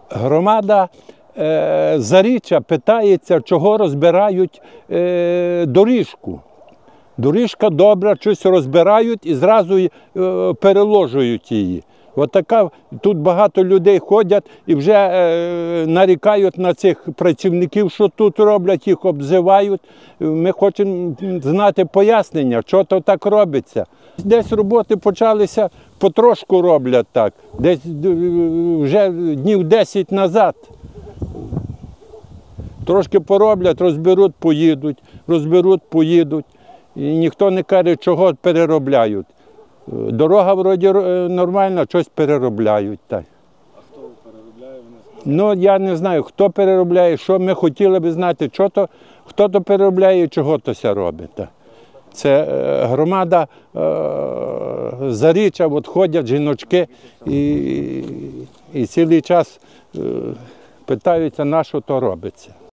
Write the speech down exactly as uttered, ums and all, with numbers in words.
Громада е, Заріччя питається, чого розбирають е, доріжку. Доріжка добра, щось розбирають і зразу е, переложують її. От така, тут багато людей ходять і вже е, нарікають на цих працівників, що тут роблять, їх обзивають. Ми хочемо знати пояснення, що то так робиться. Десь роботи почалися, потрошку роблять так, десь вже днів десять назад. Трошки пороблять, розберуть, поїдуть, розберуть, поїдуть. І ніхто не каже, чого переробляють. Дорога вроді нормальна, щось переробляють. Так. А хто переробляє? Ну, я не знаю, хто переробляє, що ми хотіли б знати, що то, хто то переробляє і чого то ся робить. Так. Це е, громада е, Заріччя, от ходять жіночки і, і цілий час е, питаються, на що то робиться.